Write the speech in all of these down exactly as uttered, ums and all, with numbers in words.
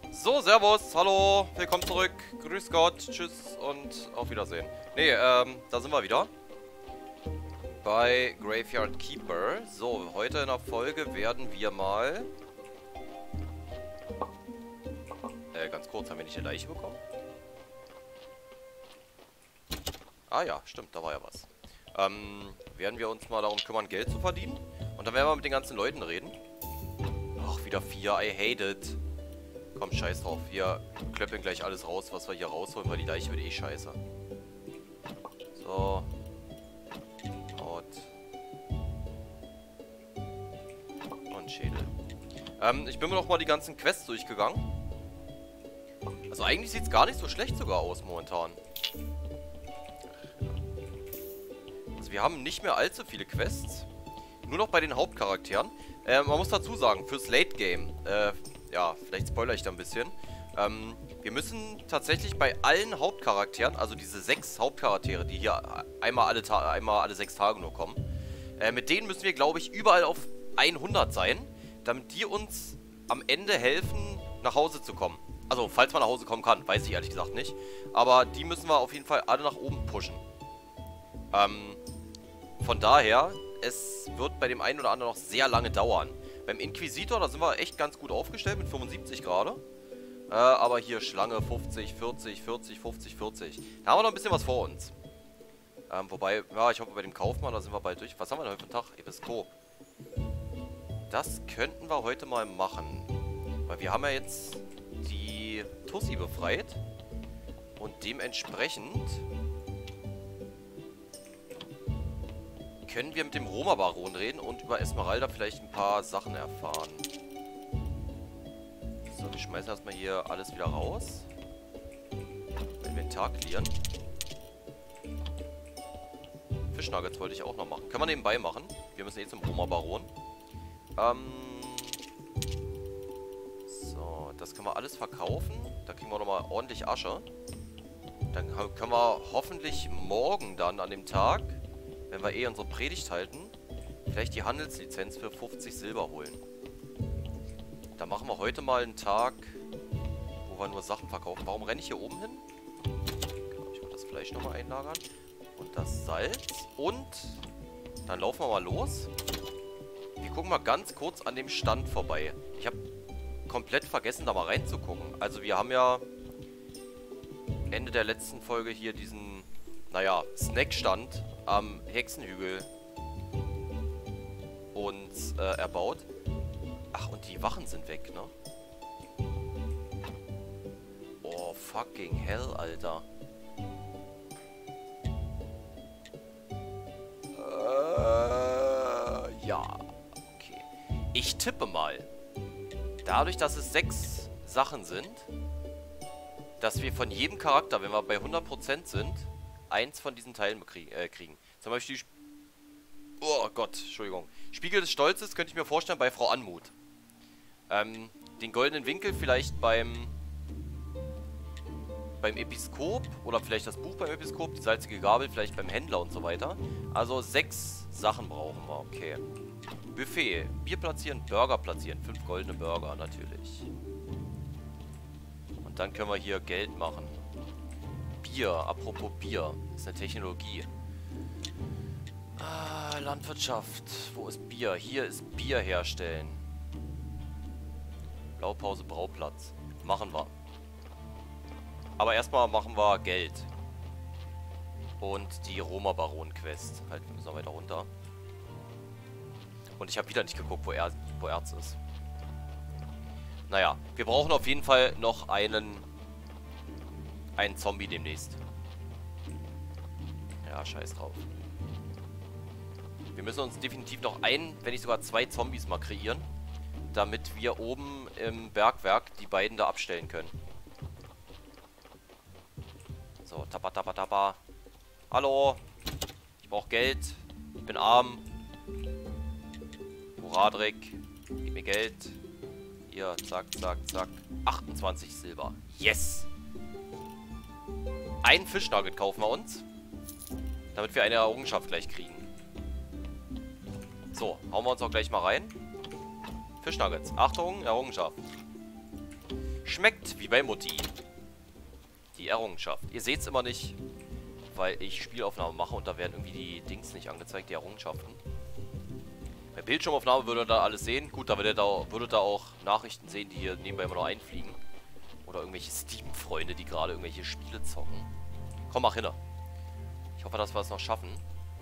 So, servus, hallo, willkommen zurück, grüß Gott, tschüss und auf Wiedersehen. Nee, ähm, da sind wir wieder. Bei Graveyard Keeper. So, heute in der Folge werden wir mal... Äh, ganz kurz, haben wir nicht eine Leiche bekommen? Ah ja, stimmt, da war ja was. Ähm, werden wir uns mal darum kümmern, Geld zu verdienen. Und dann werden wir mit den ganzen Leuten reden. Ach, wieder vier, I hate it. Komm, scheiß drauf. Wir klöppeln gleich alles raus, was wir hier rausholen, weil die Leiche wird eh scheiße. So. Haut. Und Schädel. Ähm, ich bin mir noch mal die ganzen Quests durchgegangen. Also eigentlich sieht es gar nicht so schlecht sogar aus momentan. Also wir haben nicht mehr allzu viele Quests. Nur noch bei den Hauptcharakteren. Äh, man muss dazu sagen, fürs Late Game, äh, ja, vielleicht spoilere ich da ein bisschen. Ähm, wir müssen tatsächlich bei allen Hauptcharakteren, also diese sechs Hauptcharaktere, die hier einmal alle, Ta einmal alle sechs Tage nur kommen, äh, mit denen müssen wir, glaube ich, überall auf hundert sein, damit die uns am Ende helfen, nach Hause zu kommen. Also, falls man nach Hause kommen kann, weiß ich ehrlich gesagt nicht. Aber die müssen wir auf jeden Fall alle nach oben pushen. Ähm, von daher, es wird bei dem einen oder anderen noch sehr lange dauern. Beim Inquisitor, da sind wir echt ganz gut aufgestellt mit fünfundsiebzig gerade. Äh, aber hier Schlange fünfzig, vierzig, vierzig, fünfzig, vierzig. Da haben wir noch ein bisschen was vor uns. Ähm, wobei, ja, ich hoffe bei dem Kaufmann, da sind wir bald durch. Was haben wir denn heute für einen Tag? Episkop. Das könnten wir heute mal machen. Weil wir haben ja jetzt die Tussi befreit. Und dementsprechend können wir mit dem Roma-Baron reden und über Esmeralda vielleicht ein paar Sachen erfahren. So, wir schmeißen erstmal hier alles wieder raus. Inventar clearen. Fischnuggets wollte ich auch noch machen. Können wir nebenbei machen. Wir müssen eh zum Roma-Baron. Ähm. So, das können wir alles verkaufen. Da kriegen wir nochmal ordentlich Asche. Dann können wir hoffentlich morgen dann an dem Tag, wenn wir eh unsere Predigt halten, vielleicht die Handelslizenz für fünfzig Silber holen. Da machen wir heute mal einen Tag, wo wir nur Sachen verkaufen. Warum renne ich hier oben hin? Ich will das Fleisch nochmal einlagern. Und das Salz. Und dann laufen wir mal los. Wir gucken mal ganz kurz an dem Stand vorbei. Ich habe komplett vergessen, da mal reinzugucken. Also wir haben ja Ende der letzten Folge hier diesen, naja, Snackstand am Hexenhügel uns äh, erbaut. Ach, und die Wachen sind weg, ne? Oh, fucking hell, Alter. Äh, ja. Okay. Ich tippe mal. Dadurch, dass es sechs Sachen sind, dass wir von jedem Charakter, wenn wir bei hundert Prozent sind, eins von diesen Teilen bekrie äh, kriegen. Zum Beispiel... Sp oh Gott, Entschuldigung. Spiegel des Stolzes könnte ich mir vorstellen bei Frau Anmut. Ähm, den goldenen Winkel vielleicht beim... beim Episkop. Oder vielleicht das Buch beim Episkop. Die salzige Gabel vielleicht beim Händler und so weiter. Also sechs Sachen brauchen wir. Okay. Buffet. Bier platzieren, Burger platzieren. Fünf goldene Burger natürlich. Und dann können wir hier Geld machen. Bier, apropos Bier, ist eine Technologie. Ah, Landwirtschaft. Wo ist Bier? Hier ist Bier herstellen. Blaupause, Brauplatz. Machen wir. Aber erstmal machen wir Geld. Und die Roma-Baron-Quest. Halt, wir müssen noch weiter runter. Und ich habe wieder nicht geguckt, wo, er, wo Erz ist. Naja, wir brauchen auf jeden Fall noch einen... einen Zombie demnächst. Ja, scheiß drauf. Wir müssen uns definitiv noch ein, wenn nicht sogar zwei Zombies mal kreieren, damit wir oben im Bergwerk die beiden da abstellen können. So, tappa, tappa, tappa. Hallo. Ich brauche Geld. Ich bin arm. Muradrik. Gib mir Geld. Hier, zack, zack, zack. achtundzwanzig Silber. Yes! Ein Fischnugget kaufen wir uns. Damit wir eine Errungenschaft gleich kriegen. So, hauen wir uns auch gleich mal rein. Fischnuggets. Achtung, Errungenschaft. Schmeckt wie bei Mutti. Die Errungenschaft. Ihr seht es immer nicht, weil ich Spielaufnahmen mache und da werden irgendwie die Dings nicht angezeigt, die Errungenschaften. Bei Bildschirmaufnahme würdet ihr da alles sehen. Gut, da würdet ihr da, würdet ihr auch Nachrichten sehen, die hier nebenbei immer noch einfliegen. Oder irgendwelche Steam-Freunde, die gerade irgendwelche Spiele zocken. Komm, mach hin. Ich hoffe, dass wir es noch schaffen.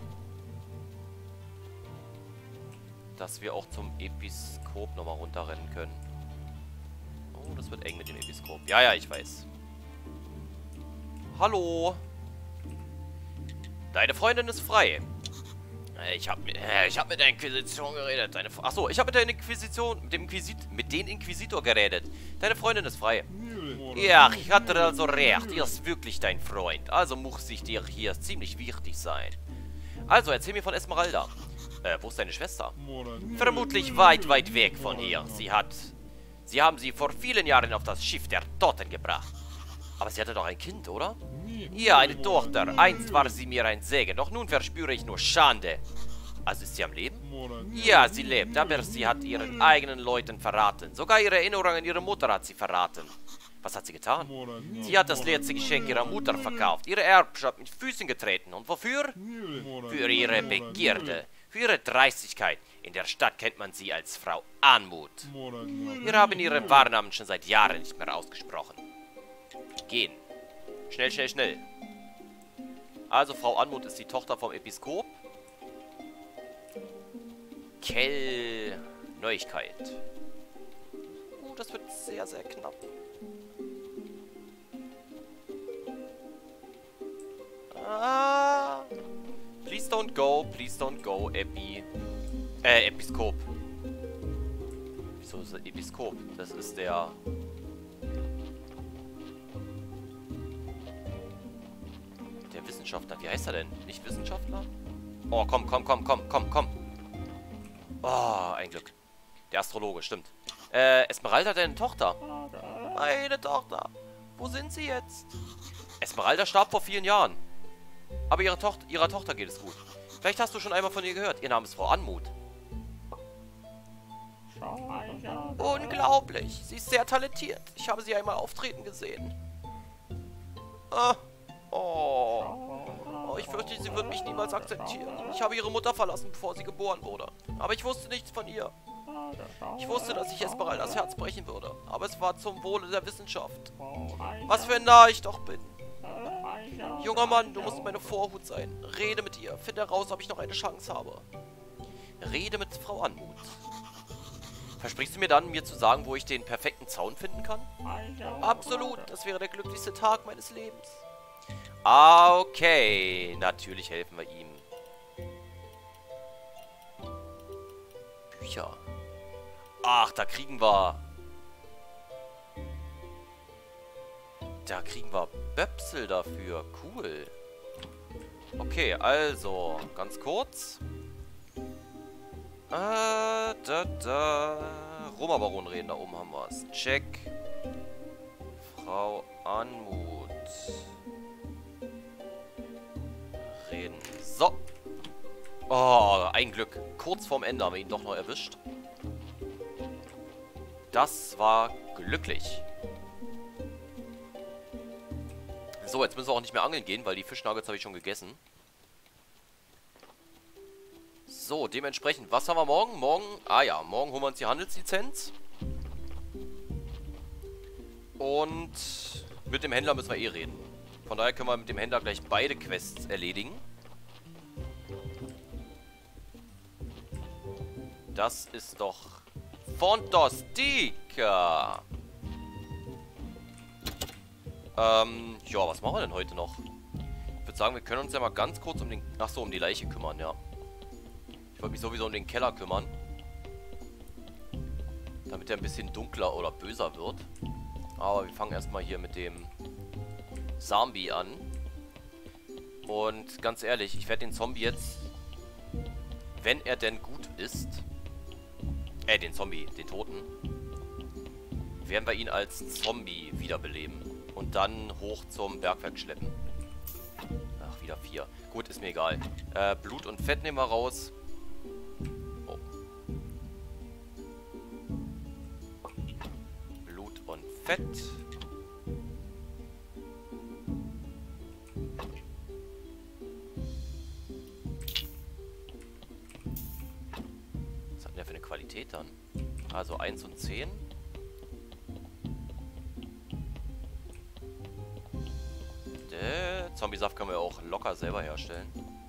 Dass wir auch zum Episkop nochmal runterrennen können. Oh, das wird eng mit dem Episkop. Ja, ja, ich weiß. Hallo. Deine Freundin ist frei. Ich habe ich hab mit der Inquisition geredet. Deine, achso, ich habe mit der Inquisition, mit dem Inquisit, mit den Inquisitor geredet. Deine Freundin ist frei. Ja, ich hatte also recht. Ihr ist wirklich dein Freund. Also muss ich dir hier ziemlich wichtig sein. Also, erzähl mir von Esmeralda. Äh, wo ist deine Schwester? Vermutlich weit, weit weg von hier. Sie hat... Sie haben sie vor vielen Jahren auf das Schiff der Toten gebracht. Aber sie hatte doch ein Kind, oder? Ja, eine Tochter. Einst war sie mir ein Segen, doch nun verspüre ich nur Schande. Also ist sie am Leben? Ja, sie lebt, aber sie hat ihren eigenen Leuten verraten. Sogar ihre Erinnerung an ihre Mutter hat sie verraten. Was hat sie getan? Sie hat das letzte Geschenk ihrer Mutter verkauft, ihre Erbschaft mit Füßen getreten. Und wofür? Für ihre Begierde, für ihre Dreistigkeit. In der Stadt kennt man sie als Frau Anmut. Wir haben ihren Wahrnamen schon seit Jahren nicht mehr ausgesprochen. Gehen. Schnell, schnell, schnell. Also, Frau Anmut ist die Tochter vom Episkop. Kell... Neuigkeit. Oh, das wird sehr, sehr knapp. Ah. Please don't go, please don't go, Epi. Äh, Episkop. Wieso ist das Episkop? Das ist der... Der Wissenschaftler. Wie heißt er denn? Nicht Wissenschaftler? Oh, komm, komm, komm, komm, komm, komm. Oh, ein Glück. Der Astrologe, stimmt. Äh, Esmeralda hat eine Tochter. Meine Tochter. Wo sind sie jetzt? Esmeralda starb vor vielen Jahren. Aber ihre Tochter, ihrer Tochter geht es gut. Vielleicht hast du schon einmal von ihr gehört. Ihr Name ist Frau Anmut. Unglaublich. Sie ist sehr talentiert. Ich habe sie einmal auftreten gesehen. Ah. Oh. Oh, ich fürchte, sie wird mich niemals akzeptieren. Ich habe ihre Mutter verlassen, bevor sie geboren wurde. Aber ich wusste nichts von ihr. Ich wusste, dass ich Esmeraldas Herz brechen würde. Aber es war zum Wohle der Wissenschaft. Was für ein Narr ich doch bin. Junger Mann, du musst meine Vorhut sein. Rede mit ihr. Finde heraus, ob ich noch eine Chance habe. Rede mit Frau Anmut. Versprichst du mir dann, mir zu sagen, wo ich den perfekten Zaun finden kann? Absolut. Das wäre der glücklichste Tag meines Lebens. Ah, okay. Natürlich helfen wir ihm. Bücher. Ach, da kriegen wir... Da kriegen wir Böpsel dafür. Cool. Okay, also, ganz kurz. Äh, da, da. Roma Baron reden, da oben haben wir es. Check. Frau Anmut. Reden. So. Oh, ein Glück. Kurz vorm Ende haben wir ihn doch noch erwischt. Das war glücklich. So, jetzt müssen wir auch nicht mehr angeln gehen, weil die Fischnuggets habe ich schon gegessen. So, dementsprechend, was haben wir morgen? Morgen, ah ja, morgen holen wir uns die Handelslizenz. Und mit dem Händler müssen wir eh reden. Von daher können wir mit dem Händler gleich beide Quests erledigen. Das ist doch Fantastica. Ähm, ja, was machen wir denn heute noch? Ich würde sagen, wir können uns ja mal ganz kurz um den... Ach so, um die Leiche kümmern, ja. Ich wollte mich sowieso um den Keller kümmern. Damit er ein bisschen dunkler oder böser wird. Aber wir fangen erstmal hier mit dem Zombie an. Und ganz ehrlich, ich werde den Zombie jetzt, wenn er denn gut ist, äh, den Zombie, den Toten, werden wir ihn als Zombie wiederbeleben. Und dann hoch zum Bergwerk schleppen. Ach, wieder vier. Gut, ist mir egal. Äh, Blut und Fett nehmen wir raus. Oh. Blut und Fett. Was hat denn der für eine Qualität dann? Also eins und zehn. Der Zombie-Saft können wir auch locker selber herstellen.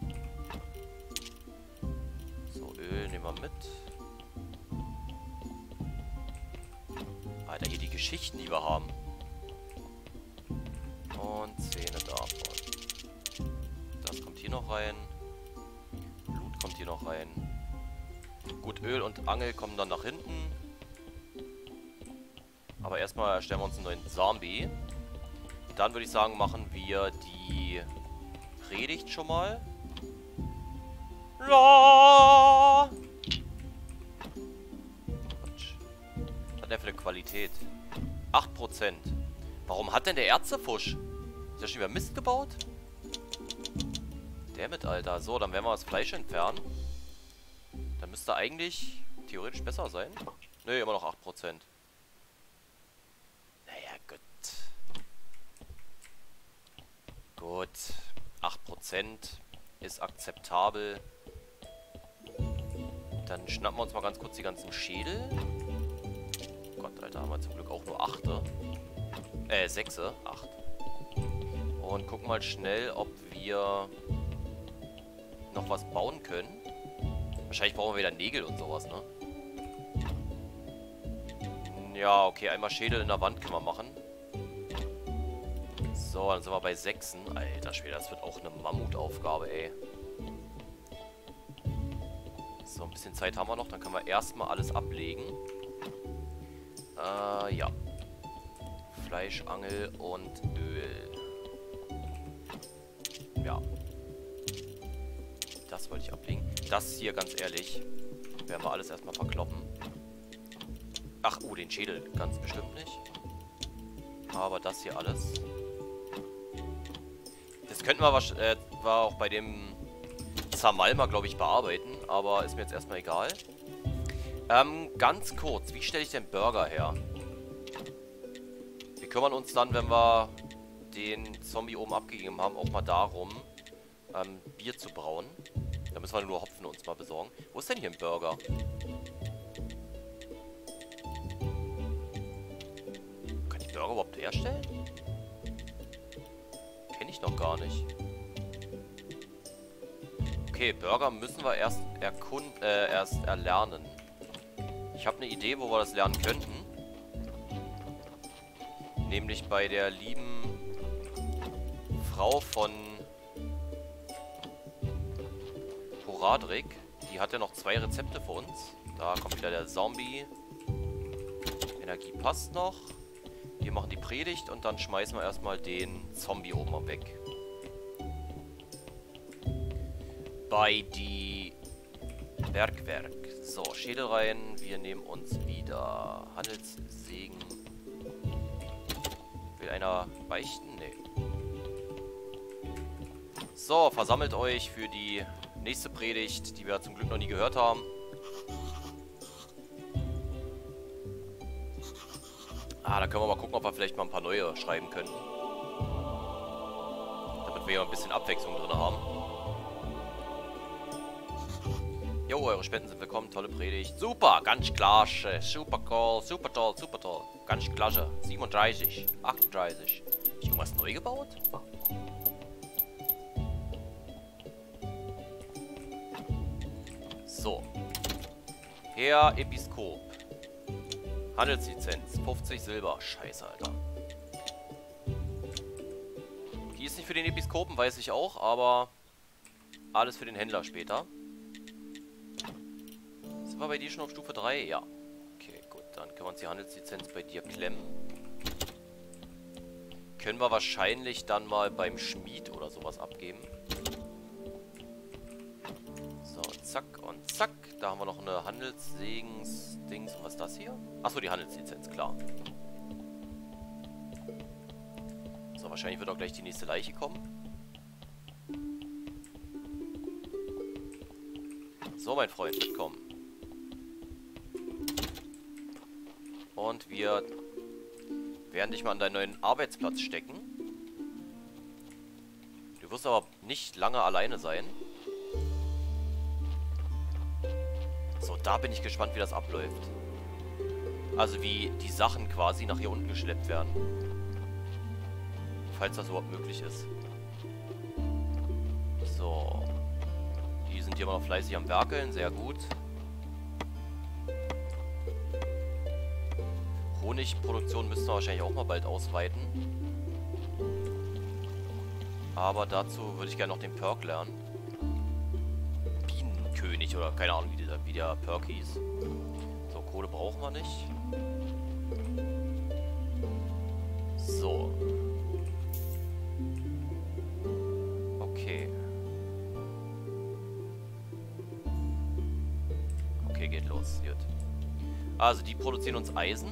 So, Öl nehmen wir mit. Alter, hier die Geschichten, die wir haben. Und Zähne davon. Das kommt hier noch rein. Blut kommt hier noch rein. Gut, Öl und Angel kommen dann nach hinten. Aber erstmal erstellen wir uns einen neuen Zombie. Dann würde ich sagen, machen wir die Predigt schon mal. La! Quatsch. Was hat der für eine Qualität? acht Prozent. Warum hat denn der Ärztefusch? Ist der schon wieder Mist gebaut? Dammit, Alter. So, dann werden wir das Fleisch entfernen. Dann müsste eigentlich theoretisch besser sein. Ne, immer noch acht Prozent. Naja, gut. Gut. acht Prozent ist akzeptabel. Dann schnappen wir uns mal ganz kurz die ganzen Schädel. Gott, Alter, haben wir zum Glück auch nur acht. Äh, sechs. acht. Und gucken mal schnell, ob wir noch was bauen können. Wahrscheinlich brauchen wir wieder Nägel und sowas, ne? Ja, okay, einmal Schädel in der Wand können wir machen. So, dann sind wir bei sechs. Alter Schwede, das wird auch eine Mammutaufgabe, ey. So, ein bisschen Zeit haben wir noch. Dann können wir erstmal alles ablegen. Äh, ja. Fleisch, Angel und Öl. Ja. Das wollte ich ablegen. Das hier, ganz ehrlich, werden wir alles erstmal verkloppen. Ach, oh, den Schädel ganz bestimmt nicht. Aber das hier alles. Das könnten wir äh, war auch bei dem Zamalma, glaube ich, bearbeiten. Aber ist mir jetzt erstmal egal. Ähm, ganz kurz. Wie stelle ich den Burger her? Wir kümmern uns dann, wenn wir den Zombie oben abgegeben haben, auch mal darum, ähm, Bier zu brauen. Da müssen wir nur Hopfen uns mal besorgen. Wo ist denn hier ein Burger? Kann ich Burger überhaupt herstellen? Kenne ich noch gar nicht. Okay, Burger müssen wir erst erkunden, äh, erst erlernen. Ich habe eine Idee, wo wir das lernen könnten. Nämlich bei der lieben Frau von Horadric. Die hat ja noch zwei Rezepte für uns. Da kommt wieder der Zombie. Energie passt noch. Wir machen die Predigt und dann schmeißen wir erstmal den Zombie oben mal weg. Bei die Bergwerk. So, Schädel rein. Wir nehmen uns wieder Handelssegen. Will einer beichten? Nee. So, versammelt euch für die nächste Predigt, die wir zum Glück noch nie gehört haben. Ah, da können wir mal gucken, ob wir vielleicht mal ein paar neue schreiben können. Damit wir ja ein bisschen Abwechslung drin haben. Jo, eure Spenden sind willkommen. Tolle Predigt. Super, ganz klasse. Super cool, super toll, super toll. Ganz klasse. siebenunddreißig, achtunddreißig. Ist irgendwas neu gebaut? So. Herr Episkop. Handelslizenz. fünfzig Silber. Scheiße, Alter. Die ist nicht für den Episkopen, weiß ich auch, aber alles für den Händler später. Sind wir bei dir schon auf Stufe drei? Ja. Okay, gut. Dann können wir uns die Handelslizenz bei dir klemmen. Können wir wahrscheinlich dann mal beim Schmied oder sowas abgeben. So, zack und zack. Da haben wir noch eine Handelssegens-Dings. Und was ist das hier? Achso, die Handelslizenz, klar. So, wahrscheinlich wird auch gleich die nächste Leiche kommen. So, mein Freund, mitkommen. Und wir werden dich mal an deinen neuen Arbeitsplatz stecken. Du wirst aber nicht lange alleine sein. So, da bin ich gespannt, wie das abläuft. Also wie die Sachen quasi nach hier unten geschleppt werden. Falls das überhaupt möglich ist. So. Die sind hier immer noch fleißig am Werkeln, sehr gut. Honigproduktion müssen wir wahrscheinlich auch mal bald ausweiten. Aber dazu würde ich gerne noch den Perk lernen. Bienenkönig oder keine Ahnung, wie der, wie der Perk hieß. So, Kohle brauchen wir nicht. So. Okay. Okay, geht los. Gut. Also, die produzieren uns Eisen.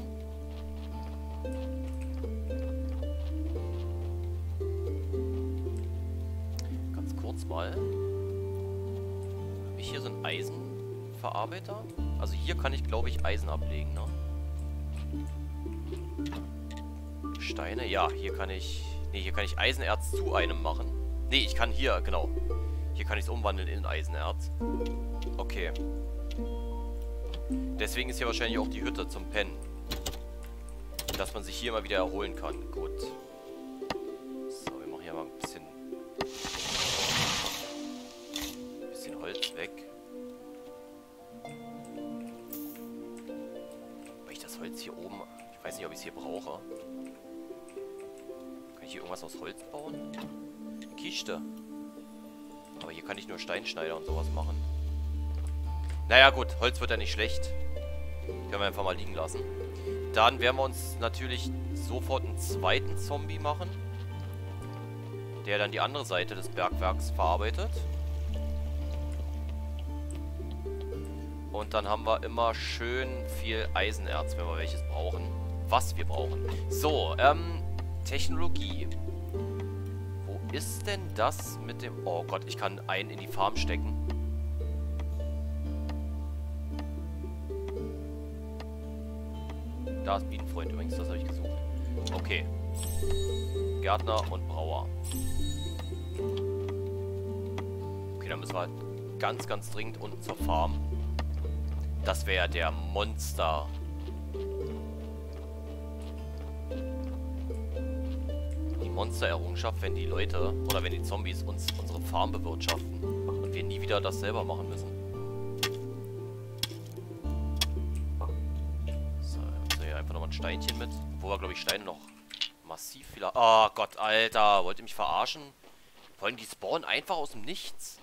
Ganz kurz mal. Habe ich hier so einen Eisenverarbeiter? Also hier kann ich, glaube ich, Eisen ablegen, ne? Steine, ja, hier kann ich... Ne, hier kann ich Eisenerz zu einem machen. Ne, ich kann hier, genau. Hier kann ich es umwandeln in Eisenerz. Okay. Deswegen ist hier wahrscheinlich auch die Hütte zum Pennen. Dass man sich hier mal wieder erholen kann. Gut. So, wir machen hier mal ein bisschen... Ein bisschen Holz weg. Weil ich das Holz hier oben... Ich weiß nicht, ob ich es hier brauche. Kann ich hier irgendwas aus Holz bauen? Kiste. Aber hier kann ich nur Steinschneider und sowas machen. Naja gut, Holz wird ja nicht schlecht. Können wir einfach mal liegen lassen. Dann werden wir uns natürlich sofort einen zweiten Zombie machen. Der dann die andere Seite des Bergwerks verarbeitet. Und dann haben wir immer schön viel Eisenerz, wenn wir welches brauchen. Was wir brauchen. So, ähm, Technologie. Wo ist denn das mit dem... Oh Gott, ich kann einen in die Farm stecken. Da ist Bienenfreund übrigens, das habe ich gesucht. Okay. Gärtner und Brauer. Okay, dann müssen wir halt ganz, ganz dringend unten zur Farm. Das wäre der Monster. Die Monster-Errungenschaft, wenn die Leute oder wenn die Zombies uns unsere Farm bewirtschaften und wir nie wieder das selber machen müssen. Ein Steinchen mit. Wo wir, glaube ich, Steine noch massiv viel... Oh Gott, Alter. Wollt ihr mich verarschen? Vor allem, die spawnen einfach aus dem Nichts.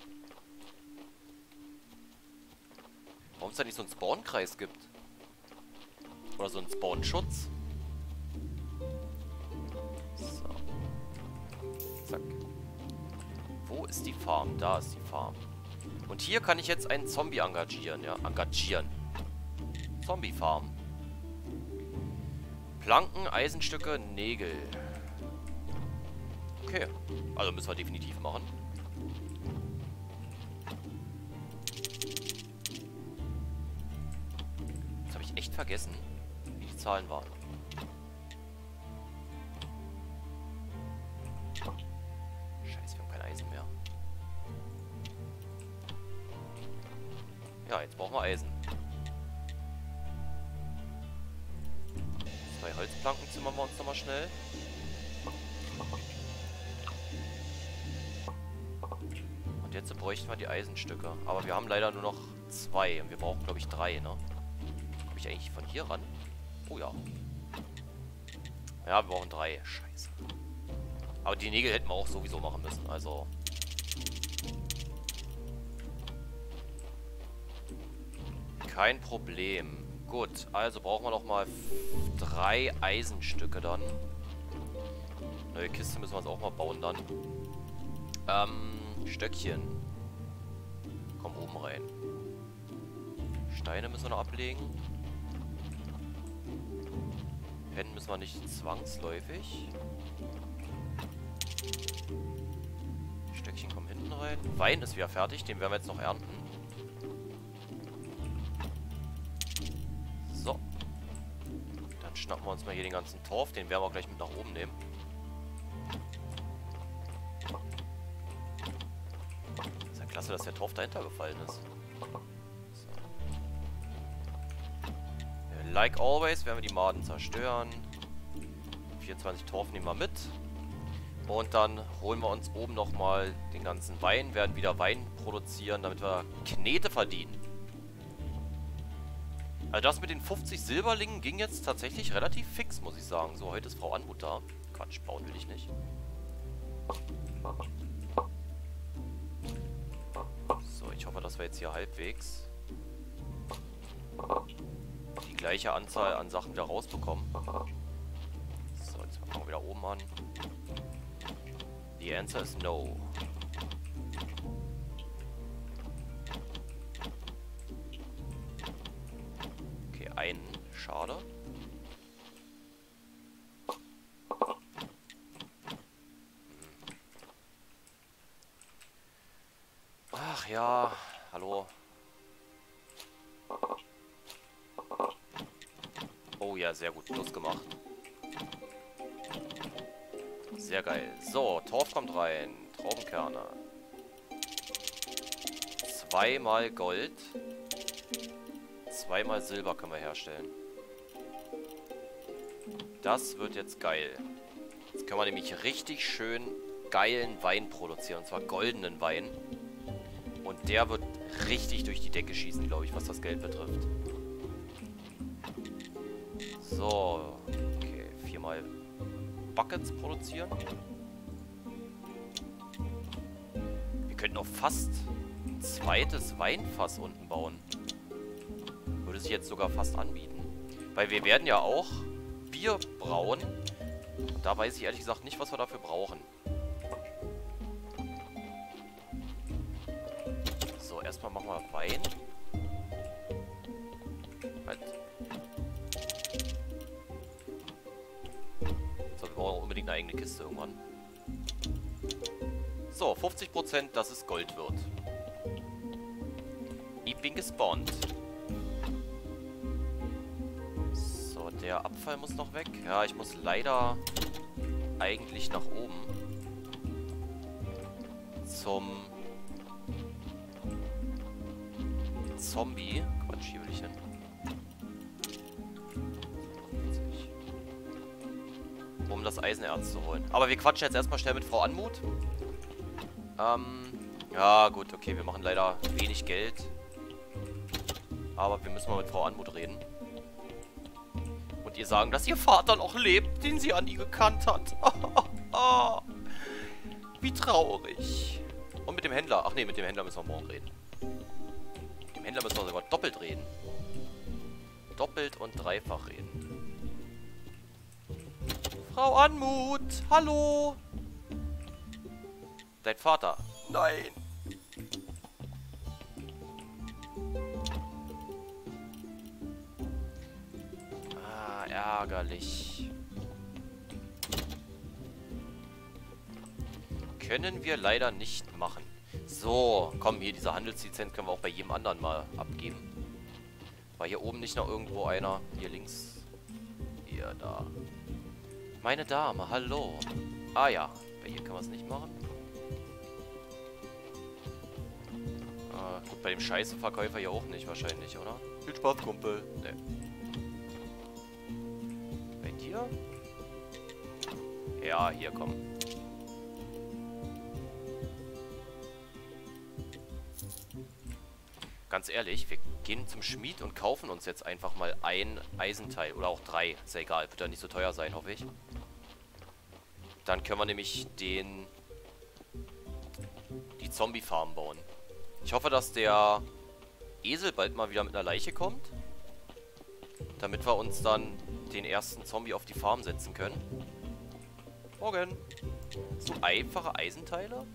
Warum es da nicht so einen Spawnkreis gibt? Oder so einen Spawnschutz? So. Zack. Wo ist die Farm? Da ist die Farm. Und hier kann ich jetzt einen Zombie engagieren, ja. Engagieren. Zombie-Farm. Planken, Eisenstücke, Nägel. Okay. Also müssen wir definitiv machen. Jetzt habe ich echt vergessen, wie die Zahlen waren. Scheiße, wir haben kein Eisen mehr. Ja, jetzt brauchen wir Eisen. Zwei Holzplanken zimmern wir uns nochmal schnell. Und jetzt bräuchten wir die Eisenstücke. Aber wir haben leider nur noch zwei. Und wir brauchen, glaube ich, drei, ne? Komme ich eigentlich von hier ran? Oh ja. Ja, wir brauchen drei. Scheiße. Aber die Nägel hätten wir auch sowieso machen müssen. Also... Kein Problem. Gut, also brauchen wir noch mal drei Eisenstücke dann. Neue Kiste müssen wir uns auch mal bauen dann. Ähm, Stöckchen. Komm oben rein. Steine müssen wir noch ablegen. Pennen müssen wir nicht zwangsläufig. Stöckchen kommen hinten rein. Wein ist wieder fertig, den werden wir jetzt noch ernten. Dann schnappen wir uns mal hier den ganzen Torf. Den werden wir gleich mit nach oben nehmen. Ist ja klasse, dass der Torf dahinter gefallen ist. So. Like always werden wir die Maden zerstören. vierundzwanzig Torf nehmen wir mit. Und dann holen wir uns oben nochmal den ganzen Wein. Werden wieder Wein produzieren, damit wir Knete verdienen. Also das mit den fünfzig Silberlingen ging jetzt tatsächlich relativ fix, muss ich sagen. So, heute ist Frau Anmut da. Quatsch, bauen will ich nicht. So, ich hoffe, dass wir jetzt hier halbwegs die gleiche Anzahl an Sachen wieder rausbekommen. So, jetzt fangen wir wieder oben an. The answer is no. Okay, einen. Schade. Ach ja, hallo. Oh ja, sehr gut. Plus gemacht. Sehr geil. So, Torf kommt rein. Traubenkerne. Zweimal Gold. Zweimal Silber können wir herstellen. Das wird jetzt geil. Jetzt können wir nämlich richtig schön geilen Wein produzieren. Und zwar goldenen Wein. Und der wird richtig durch die Decke schießen, glaube ich, was das Geld betrifft. So. Okay, viermal Buckets produzieren. Wir könnten auch fast ein zweites Weinfass unten bauen. Würde sich jetzt sogar fast anbieten. Weil wir werden ja auch Bier brauen. Da weiß ich ehrlich gesagt nicht, was wir dafür brauchen. So, erstmal machen wir Wein. Halt. So, wir brauchen unbedingt eine eigene Kiste irgendwann. So, fünfzig Prozent, dass es Gold wird. Ich bin gespawnt. So, der Abfall muss noch weg. Ja, ich muss leider eigentlich nach oben. Zum Zombie. Quatsch, hier will ich hin. Um das Eisenerz zu holen. Aber wir quatschen jetzt erstmal schnell mit Frau Anmut. Ähm, ja gut, okay, wir machen leider wenig Geld. Aber wir müssen mal mit Frau Anmut reden. Und ihr sagen, dass ihr Vater noch lebt, den sie an nie gekannt hat. Wie traurig. Und mit dem Händler. Ach nee, mit dem Händler müssen wir morgen reden. Mit dem Händler müssen wir sogar doppelt reden. Doppelt und dreifach reden. Frau Anmut, hallo. Dein Vater. Nein. Ah, ärgerlich. Können wir leider nicht machen. So, komm, hier, diese Handelslizenz können wir auch bei jedem anderen mal abgeben. War hier oben nicht noch irgendwo einer? Hier links. Hier, da. Meine Dame, hallo. Ah ja, bei ihr kann man es nicht machen. Ah, gut, bei dem Scheiße-Verkäufer hier auch nicht wahrscheinlich, oder? Viel Spaß, Kumpel. Nee. Bei dir? Ja, hier, komm. Ganz ehrlich, wir gehen zum Schmied und kaufen uns jetzt einfach mal ein Eisenteil. Oder auch drei. Ist ja egal. Wird ja nicht so teuer sein, hoffe ich. Dann können wir nämlich den... die Zombie-Farm bauen. Ich hoffe, dass der Esel bald mal wieder mit einer Leiche kommt. Damit wir uns dann den ersten Zombie auf die Farm setzen können. Morgen. So einfache Eisenteile.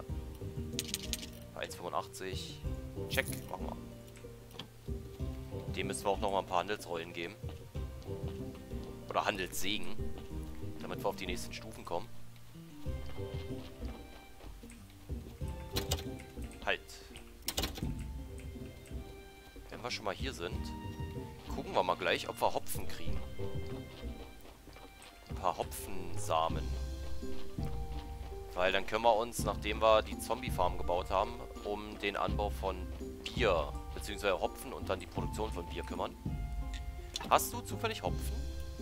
eins Komma fünfundachtzig. Check, machen wir. Dem müssen wir auch noch mal ein paar Handelsrollen geben. Oder Handelssägen. Damit wir auf die nächsten Stufen kommen. Halt. Wenn wir schon mal hier sind, gucken wir mal gleich, ob wir Hopfen kriegen. paar Hopfensamen. Weil dann können wir uns, nachdem wir die Zombie-Farm gebaut haben, um den Anbau von Bier, beziehungsweise Hopfen und dann die Produktion von Bier kümmern. Hast du zufällig Hopfen?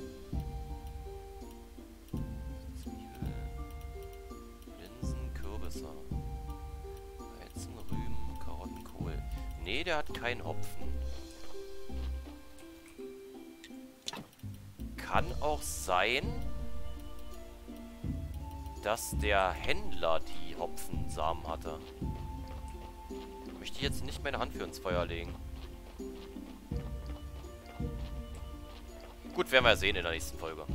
Zwiebel, Linsen, Kürbisse, Weizen, Rüben, Karotten, Kohl. Nee, der hat keinen Hopfen. Kann auch sein, dass der Händler die Hopfensamen hatte. Möchte ich jetzt nicht meine Hand für ins Feuer legen. Gut, werden wir sehen in der nächsten Folge.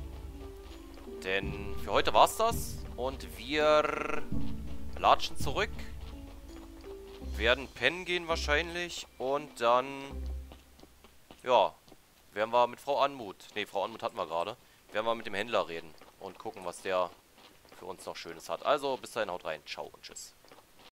Denn für heute war's das. Und wir latschen zurück. Werden pennen gehen wahrscheinlich. Und dann... Ja, werden wir mit Frau Anmut... Ne, Frau Anmut hatten wir gerade. Werden wir mit dem Händler reden. Und gucken, was der für uns noch Schönes hat. Also, bis dahin, haut rein. Ciao und tschüss.